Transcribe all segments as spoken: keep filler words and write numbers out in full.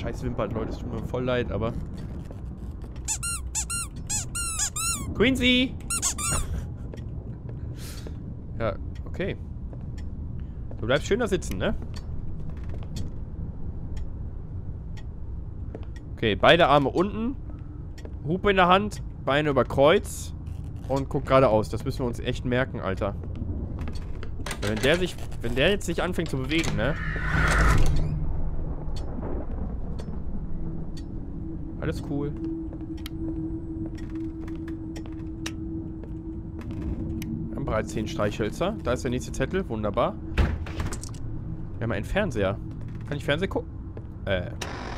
scheiß Wimpern, Leute. Es tut mir voll leid, aber... Quincy! Ja, okay. Du bleibst schön da sitzen, ne? Okay, beide Arme unten. Hupe in der Hand. Beine über Kreuz. Und guck geradeaus. Das müssen wir uns echt merken, Alter. Wenn der sich... Wenn der jetzt sich anfängt zu bewegen, ne? Alles cool. Wir haben bereits zehn Streichhölzer. Da ist der nächste Zettel. Wunderbar. Wir haben einen Fernseher. Kann ich Fernsehen gucken? Äh.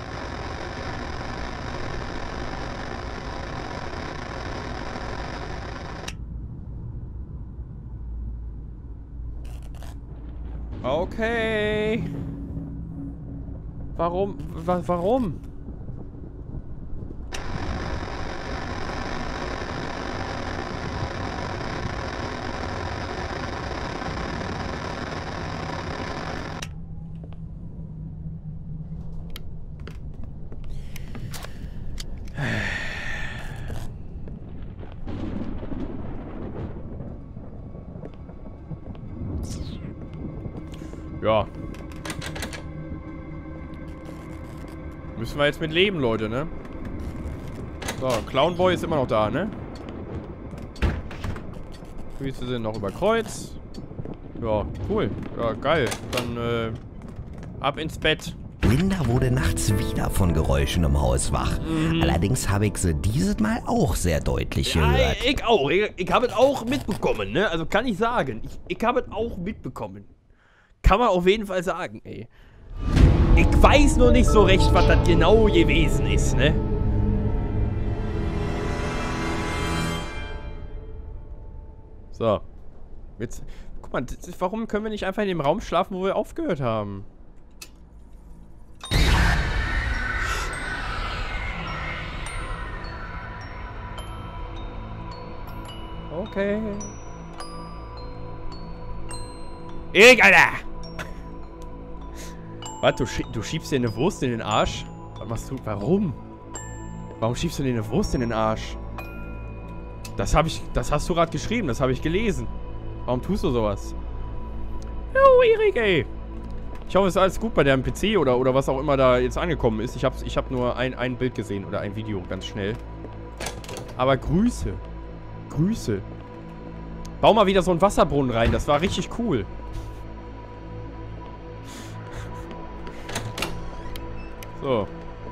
Okay. Warum? Wa warum? Ja. Müssen wir jetzt mit leben, Leute, ne? So, Clownboy ist immer noch da, ne? Füße sind noch über Kreuz. Ja, cool. Ja, geil. Dann, äh, ab ins Bett. Linda wurde nachts wieder von Geräuschen im Haus wach. Mhm. Allerdings habe ich sie dieses Mal auch sehr deutlich ja, gehört. Ich auch. Ich, ich habe es auch mitbekommen, ne? Also kann ich sagen. Ich, ich habe es auch mitbekommen. Kann man auf jeden Fall sagen, ey. Ich weiß nur nicht so recht, was das genau gewesen ist, ne? So. Jetzt, guck mal, das, warum können wir nicht einfach in dem Raum schlafen, wo wir aufgehört haben? Okay. Erik, Alter! Was, du, schie du schiebst dir eine Wurst in den Arsch? Was machst du? Warum? Warum schiebst du dir eine Wurst in den Arsch? Das habe ich, das hast du gerade geschrieben, das habe ich gelesen. Warum tust du sowas? Oh, Erik, ey. Ich hoffe, es ist alles gut bei deinem P C oder, oder was auch immer da jetzt angekommen ist. Ich habe ich hab nur ein, ein Bild gesehen oder ein Video, ganz schnell. Aber Grüße. Grüße. Bau mal wieder so einen Wasserbrunnen rein, das war richtig cool. So.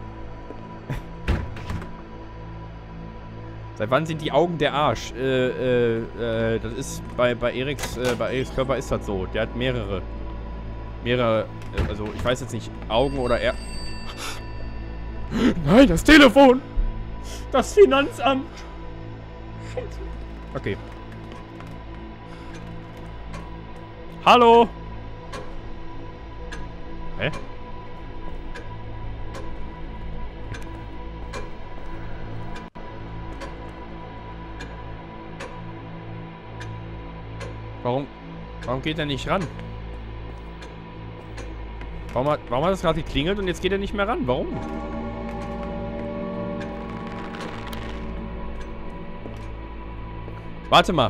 Seit wann sind die Augen der Arsch? Äh, äh, äh, das ist bei, bei Eriks, äh, bei Eriks Körper ist das so. Der hat mehrere. Mehrere, äh, also ich weiß jetzt nicht, Augen oder er. Nein, das Telefon! Das Finanzamt! Okay. Hallo! Hä? Warum? Warum geht er nicht ran? Warum hat, warum hat das gerade geklingelt und jetzt geht er nicht mehr ran? Warum? Warte mal.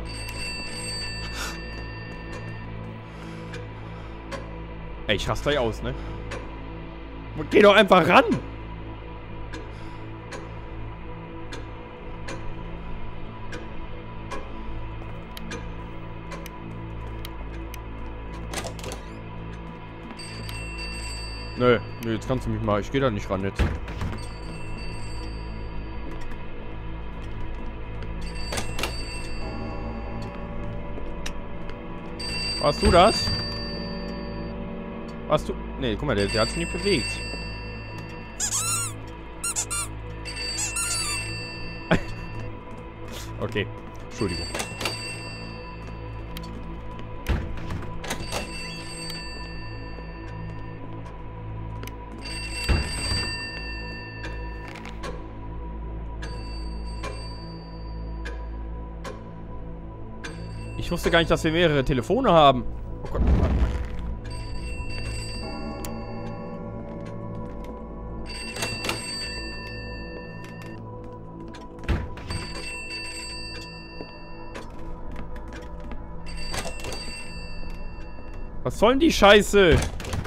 Ey, ich raste gleich aus, ne? Geh doch einfach ran! Nö, nö, jetzt kannst du mich mal. Ich geh da nicht ran jetzt. Warst du das? Warst du? Nee, guck mal, der, der hat sich nicht bewegt. Okay, Entschuldigung. Ich wusste gar nicht, dass wir mehrere Telefone haben. Oh Gott. Was soll denn die Scheiße?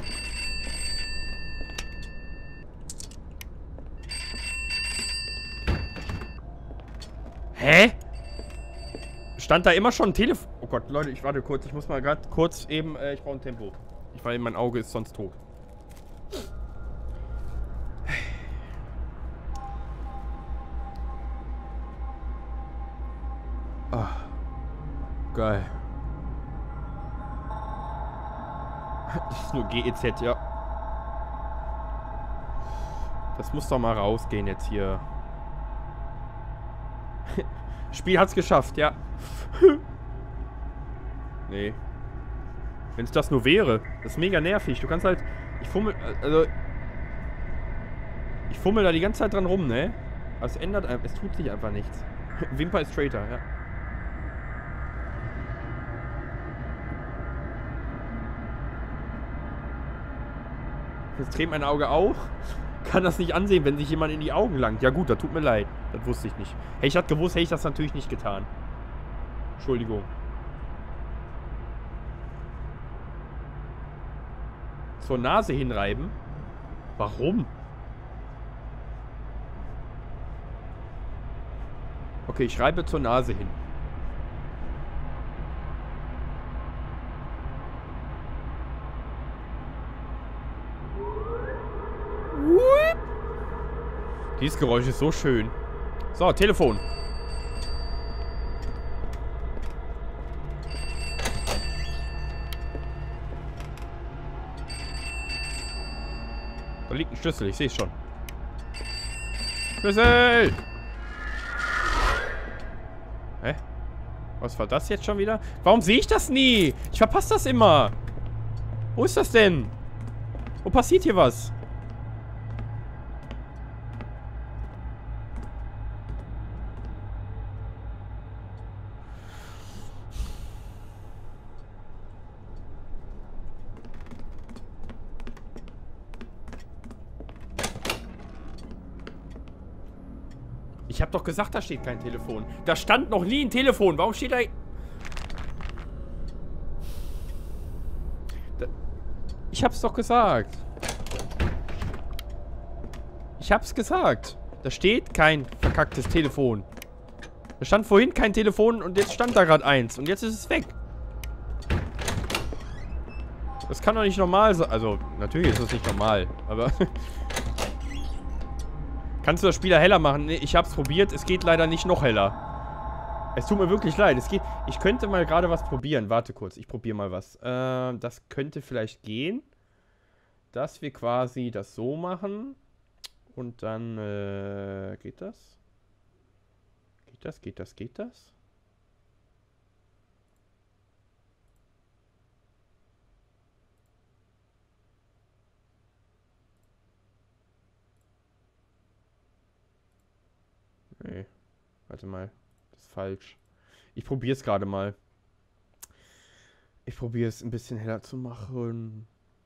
Hä? Stand da immer schon ein Telefon? Oh Gott, Leute, ich warte kurz. Ich muss mal gerade kurz eben... Äh, ich brauche ein Tempo. Ich, weil mein Auge ist sonst tot. Ah. Geil. Das ist nur G E Z, ja. Das muss doch mal rausgehen jetzt hier. Spiel hat's geschafft, ja. Nee. Wenn es das nur wäre. Das ist mega nervig. Du kannst halt... Ich fummel... Also... Ich fummel da die ganze Zeit dran rum, ne? Aber es ändert... Es tut sich einfach nichts. Wimper ist Traitor, ja. Jetzt dreht mein Auge auch. Kann das nicht ansehen, wenn sich jemand in die Augen langt. Ja gut, das tut mir leid. Das wusste ich nicht. Hey, ich hatte gewusst, hätte ich das natürlich nicht getan. Entschuldigung. Zur Nase hinreiben? Warum? Okay, ich reibe zur Nase hin. Dieses Geräusch ist so schön. So, Telefon. Da liegt ein Schlüssel, ich sehe es schon. Schlüssel! Hä? Was war das jetzt schon wieder? Warum sehe ich das nie? Ich verpasse das immer. Wo ist das denn? Wo passiert hier was? Ich hab doch gesagt, da steht kein Telefon. Da stand noch nie ein Telefon. Warum steht da... da ich hab's doch gesagt. Ich hab's gesagt. Da steht kein verkacktes Telefon. Da stand vorhin kein Telefon und jetzt stand da gerade eins. Und jetzt ist es weg. Das kann doch nicht normal sein. Also, natürlich ist das nicht normal. Aber... Kannst du das Spiel heller machen? Nee, ich hab's probiert. Es geht leider nicht noch heller. Es tut mir wirklich leid. Es geht. Ich könnte mal gerade was probieren. Warte kurz. Ich probiere mal was. Äh, das könnte vielleicht gehen. Dass wir quasi das so machen. Und dann äh, geht das? Geht das? Geht das? Geht das? Nee. Warte mal. Das ist falsch. Ich probiere es gerade mal. Ich probiere es ein bisschen heller zu machen.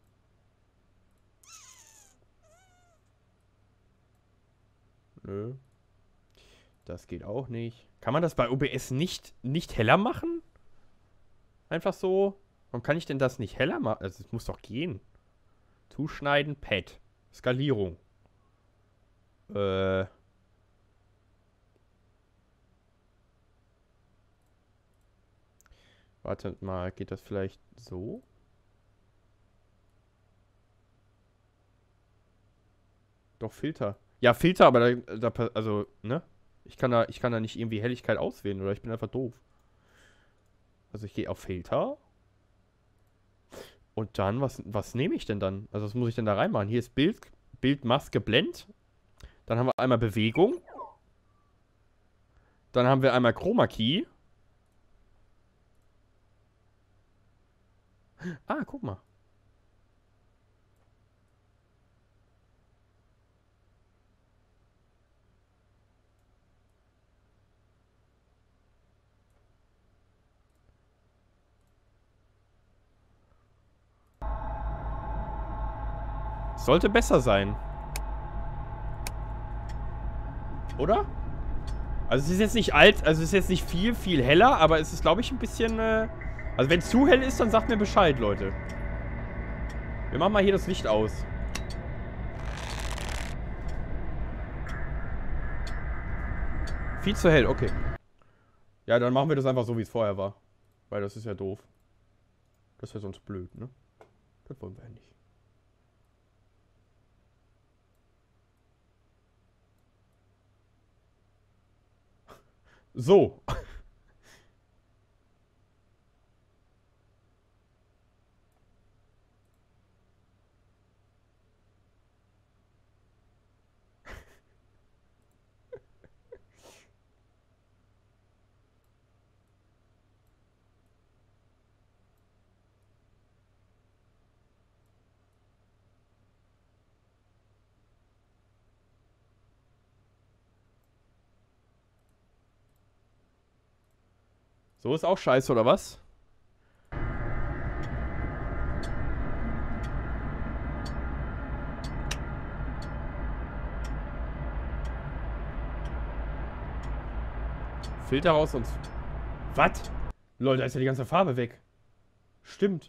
Nö. Das geht auch nicht. Kann man das bei O B S nicht, nicht heller machen? Einfach so? Warum kann ich denn das nicht heller machen? Also es muss doch gehen. Zuschneiden, Pad. Skalierung. Äh... Warte mal, geht das vielleicht so? Doch, Filter. Ja, Filter, aber da, da, also, ne? Ich kann da, ich kann da nicht irgendwie Helligkeit auswählen, oder ich bin einfach doof. Also ich gehe auf Filter. Und dann, was, was nehme ich denn dann? Also was muss ich denn da reinmachen? Hier ist Bild, Bildmaske, Blend. Dann haben wir einmal Bewegung. Dann haben wir einmal Chroma Key. Ah, guck mal. Sollte besser sein. Oder? Also es ist jetzt nicht alt, also es ist jetzt nicht viel, viel heller, aber es ist, glaube ich, ein bisschen... Äh also wenn es zu hell ist, dann sagt mir Bescheid, Leute. Wir machen mal hier das Licht aus. Viel zu hell, okay. Ja, dann machen wir das einfach so, wie es vorher war. Weil das ist ja doof. Das wäre sonst blöd, ne? Das wollen wir ja nicht. So. So ist auch scheiße, oder was? Filter raus und... Was? Leute, da ist ja die ganze Farbe weg. Stimmt.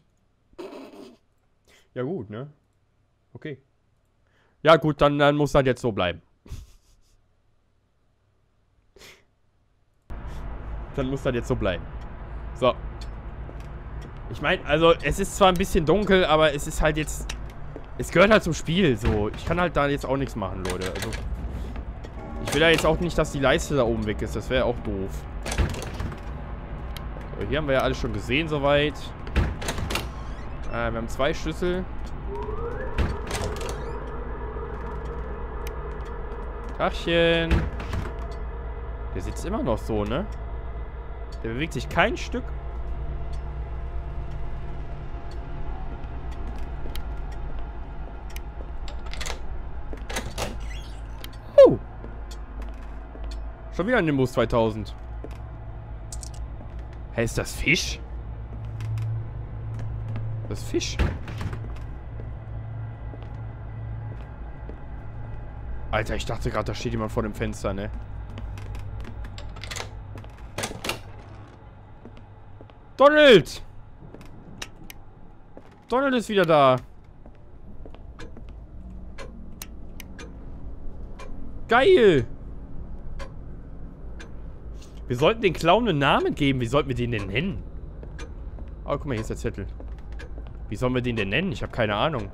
Ja gut, ne? Okay. Ja gut, dann, dann muss das jetzt so bleiben. Dann muss das jetzt so bleiben. So. Ich meine, also, es ist zwar ein bisschen dunkel, aber es ist halt jetzt... Es gehört halt zum Spiel, so. Ich kann halt da jetzt auch nichts machen, Leute. Also, ich will ja jetzt auch nicht, dass die Leiste da oben weg ist. Das wäre auch doof. So, hier haben wir ja alles schon gesehen, soweit. Äh, wir haben zwei Schlüssel. Tachchen. Der sitzt immer noch so, ne? Der bewegt sich kein Stück. Oh. Schon wieder ein Nimbus zweitausend. Hä, ist das Fisch? Das ist Fisch. Alter, ich dachte gerade, da steht jemand vor dem Fenster, ne? Donald! Donald ist wieder da. Geil! Wir sollten den Clown einen Namen geben. Wie sollten wir den denn nennen? Oh, guck mal, hier ist der Zettel. Wie sollen wir den denn nennen? Ich habe keine Ahnung.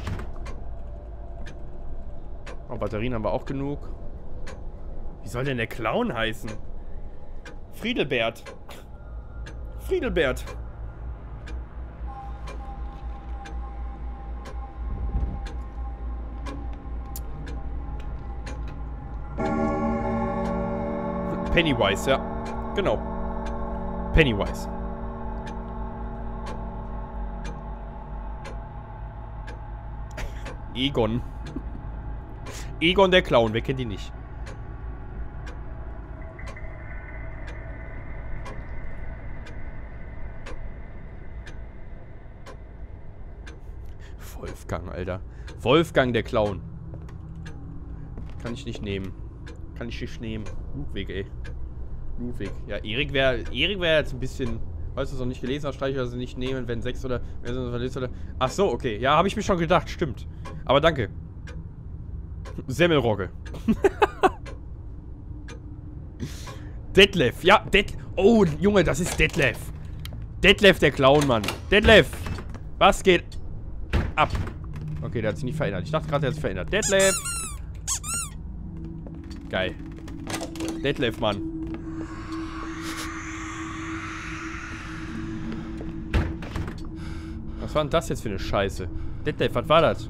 Oh, Batterien haben wir auch genug. Wie soll denn der Clown heißen? Friedelbert. Friedelbert. Pennywise, ja. Genau. Pennywise. Egon. Egon der Clown, wer kennt ihn nicht? Wolfgang, Alter. Wolfgang der Clown. Kann ich nicht nehmen. Kann ich nicht nehmen. Ludwig, ey. Ludwig. Ja, Erik wäre Erik wäre jetzt ein bisschen... Weißt du, es noch nicht gelesen hast, streiche ich also nicht nehmen, wenn sechs oder... oder ach so, okay. Ja, habe ich mir schon gedacht. Stimmt. Aber danke. Semmelrogge. Detlef. Ja, Det... Oh, Junge, das ist Detlef. Detlef, der Clown, Mann. Detlef. Was geht ab? Okay, der hat sich nicht verändert. Ich dachte gerade, der hat sich verändert. Detlef. Geil. Detlef, Mann. Was war denn das jetzt für eine Scheiße? Detlef, was war das?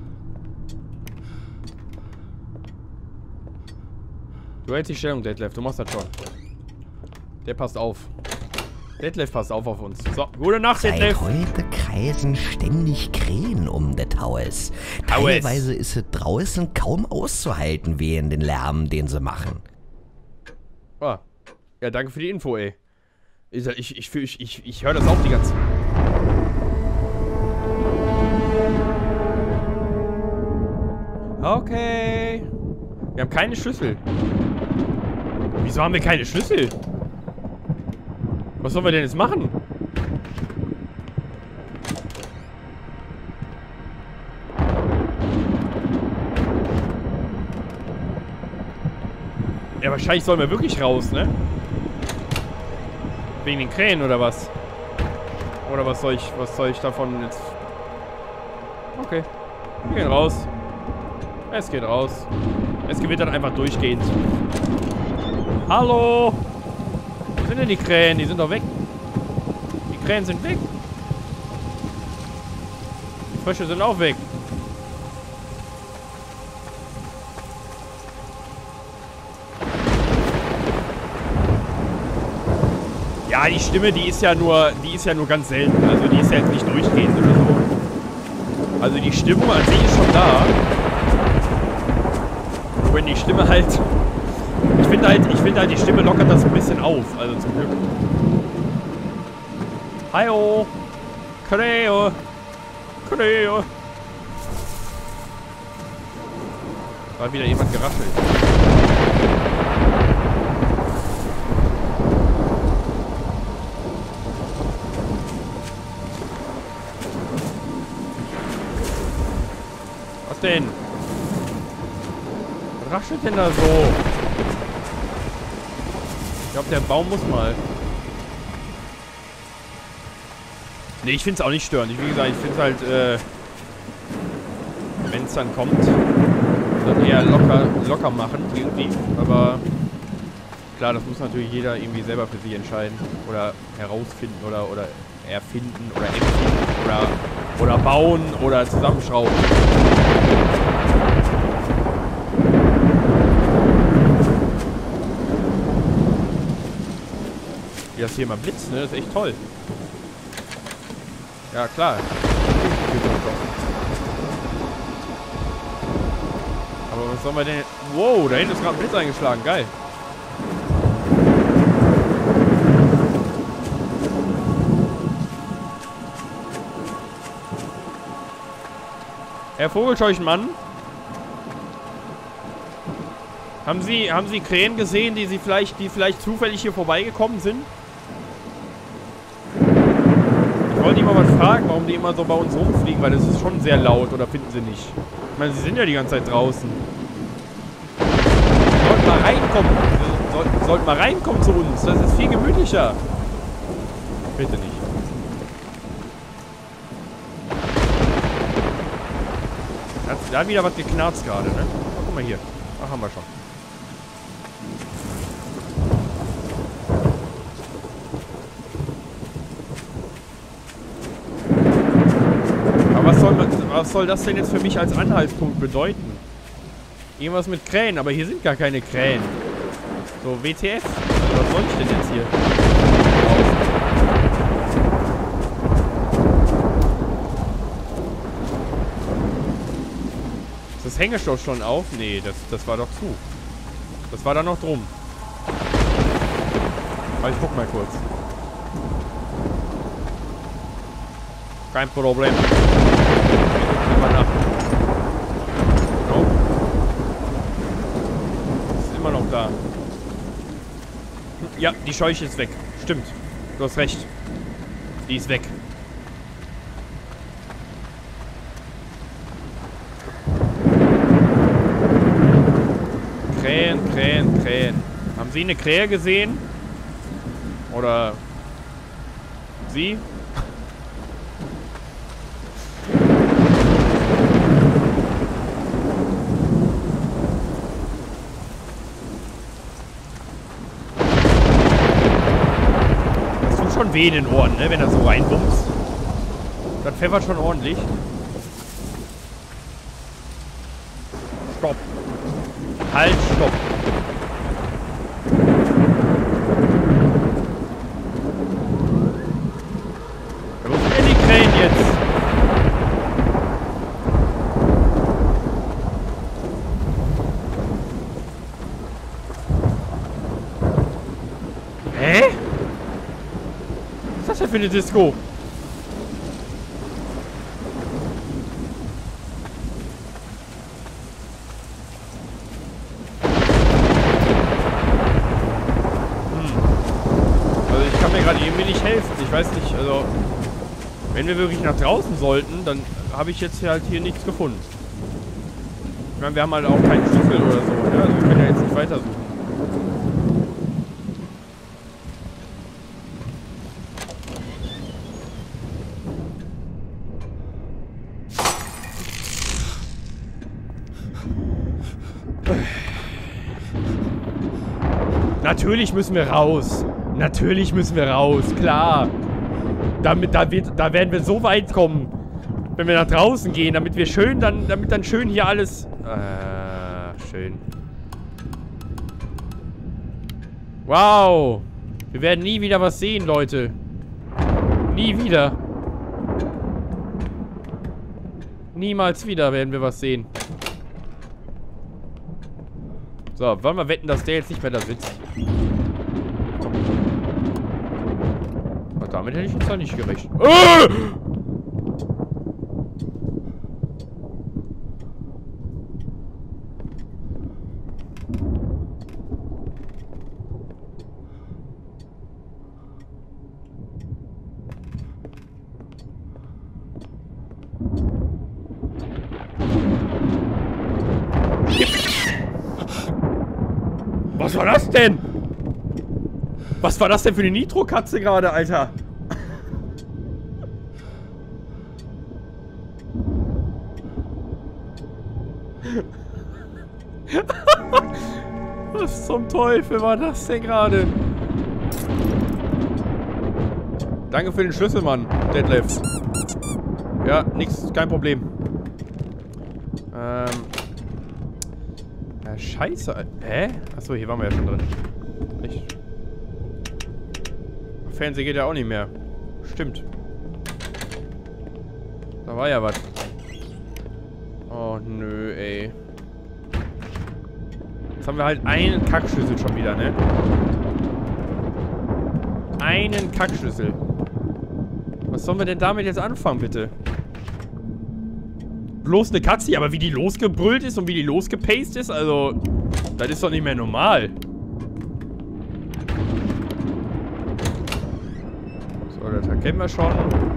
Du hältst die Stellung, Detlef. Du machst das schon. Der passt auf. Detlef passt auf auf uns. So, gute Nacht, Detlef. Seit heute kreisen ständig Krähen um das Haus. Teilweise ist es draußen kaum auszuhalten wegen den Lärm, den sie machen. Ah. Ja, danke für die Info, ey. Ich, ich, ich, ich, ich, ich höre das auch die ganze Zeit. Okay. Wir haben keine Schlüssel. Wieso haben wir keine Schlüssel? Was sollen wir denn jetzt machen? wahrscheinlich sollen wir wirklich raus, ne? Wegen den Krähen oder was? Oder was soll ich, was soll ich davon jetzt... Okay. Wir gehen raus. Es geht raus. Es gewittert einfach durchgehend. Hallo? Wo sind denn die Krähen? Die sind doch weg. Die Krähen sind weg. Die Frösche sind auch weg. Ja, die Stimme, die ist ja nur, die ist ja nur ganz selten. Also die ist ja jetzt nicht durchgehend oder so. Also die Stimmung an sich ist schon da. Nur wenn die Stimme halt... Ich finde halt, ich finde halt, die Stimme lockert das ein bisschen auf. Also zum Glück. Hallo. Kreo. Kreo. Da hat wieder jemand geraschelt. Was denn? Was raschelt denn da so? Ich glaube, der Baum muss mal. Ne, ich finde es auch nicht störend. Ich, wie gesagt, ich finde es halt, äh, wenn es dann kommt, dann eher locker, locker machen irgendwie. Aber klar, das muss natürlich jeder irgendwie selber für sich entscheiden. Oder herausfinden oder, oder erfinden oder empfinden oder, oder bauen oder zusammenschrauben. Wie das hier mal blitzt, ne? Das ist echt toll. Ja, klar. Aber was sollen wir denn... Wow, da hinten ist gerade ein Blitz eingeschlagen. Geil. Herr Vogelscheuchenmann? Haben Sie, haben Sie Krähen gesehen, die Sie vielleicht, die vielleicht zufällig hier vorbeigekommen sind? Ich wollte immer was fragen, warum die immer so bei uns rumfliegen, weil das ist schon sehr laut, oder finden Sie nicht? Ich meine, Sie sind ja die ganze Zeit draußen. Sie sollten mal reinkommen. Sie sollten, sollten mal reinkommen zu uns. Das ist viel gemütlicher. Bitte nicht. Da hat wieder was geknarzt gerade, ne? Oh, guck mal hier. Ach, haben wir schon. Was soll, was soll das denn jetzt für mich als Anhaltspunkt bedeuten? Irgendwas mit Krähen, aber hier sind gar keine Krähen. So, W T F. Also, was soll ich denn jetzt hier? Ist das Hängeschloss schon auf? Nee, das, das war doch zu. Das war da noch drum. Aber ich guck mal kurz. Kein Problem. Mal nach. No. Ist immer noch da. Ja, die Scheuche ist weg. Stimmt. Du hast recht. Die ist weg. Krähen, Krähen, Krähen. Haben Sie eine Krähe gesehen? Oder Sie? Weh in den Ohren, ne? Wenn er so reinbumst. Das pfeffert schon ordentlich. Stopp. Halt, stopp. Ja, wo sind denn die Krähen jetzt? Hä? Was ist das denn für eine Disco? Nicht helfen. Ich weiß nicht, also wenn wir wirklich nach draußen sollten, dann habe ich jetzt halt hier nichts gefunden. Ich meine, wir haben halt auch keinen Schlüssel oder so, ne? Also wir können ja jetzt nicht weitersuchen. Natürlich müssen wir raus. Natürlich müssen wir raus, klar. Damit, da, wird, da werden wir so weit kommen, wenn wir nach draußen gehen, damit wir schön dann, damit dann schön hier alles... Äh, schön. Wow. Wir werden nie wieder was sehen, Leute. Nie wieder. Niemals wieder werden wir was sehen. So, wollen wir wetten, dass der jetzt nicht mehr da sitzt? Aber damit hätte ich jetzt da nicht gerechnet. Ah! Was war das denn? Was war das denn für eine Nitro-Katze gerade, Alter? Was zum Teufel war das denn gerade? Danke für den Schlüssel, Mann, Detlef. Ja, nix, kein Problem. Ähm... Ja, scheiße. Hä? Achso, hier waren wir ja schon drin. Nicht. Fernseher geht ja auch nicht mehr. Stimmt. Da war ja was. Oh, nö, ey. Jetzt haben wir halt einen Kackschlüssel schon wieder, ne? Einen Kackschlüssel. Was sollen wir denn damit jetzt anfangen, bitte? Bloß eine Katze, aber wie die losgebrüllt ist und wie die losgepaced ist, also, das ist doch nicht mehr normal. So, das erkennen wir schon.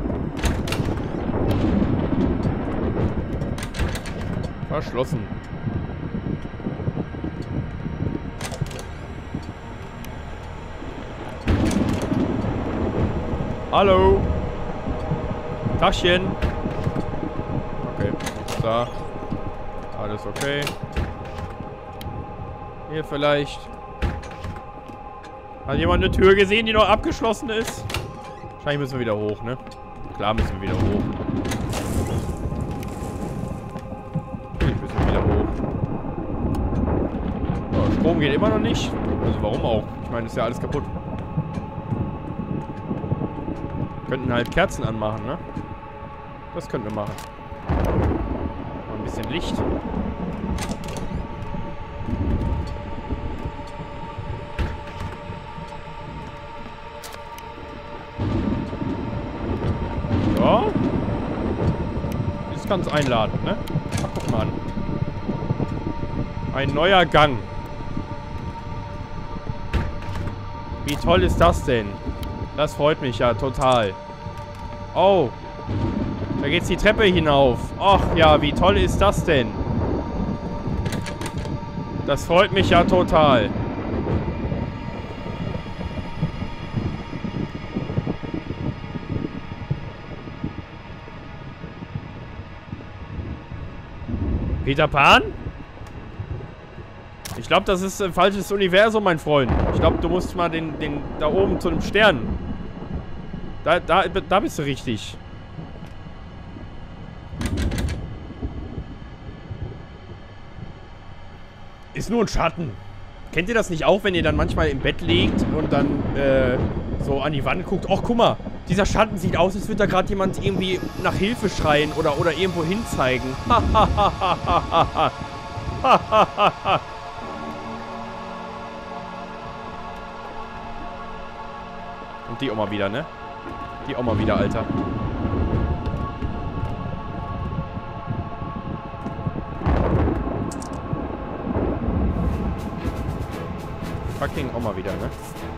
Verschlossen. Hallo. Taschen. Okay, da. Alles okay. Hier vielleicht. Hat jemand eine Tür gesehen, die noch abgeschlossen ist? Wahrscheinlich müssen wir wieder hoch, ne? Klar müssen wir wieder hoch. Natürlich müssen wir wieder hoch. So, Strom geht immer noch nicht. Also warum auch? Ich meine, ist ja alles kaputt. Wir könnten halt Kerzen anmachen, ne? Das könnten wir machen. Mal ein bisschen Licht. So. Das ist ganz einladend, ne? Ach, guck mal an. Ein neuer Gang. Wie toll ist das denn? Das freut mich ja total. Oh. Da geht's die Treppe hinauf. Ach ja, wie toll ist das denn? Das freut mich ja total. Peter Pan? Ich glaube, das ist ein falsches Universum, mein Freund. Ich glaube, du musst mal den, den da oben zu dem Stern. Da, da, da bist du richtig. Ist nur ein Schatten. Kennt ihr das nicht auch, wenn ihr dann manchmal im Bett liegt und dann äh, so an die Wand guckt? Och, guck mal, dieser Schatten sieht aus, als würde da gerade jemand irgendwie nach Hilfe schreien oder, oder irgendwo hinzeigen. Und die Oma wieder, ne? Die Oma wieder, Alter. Fucking Oma wieder, ne?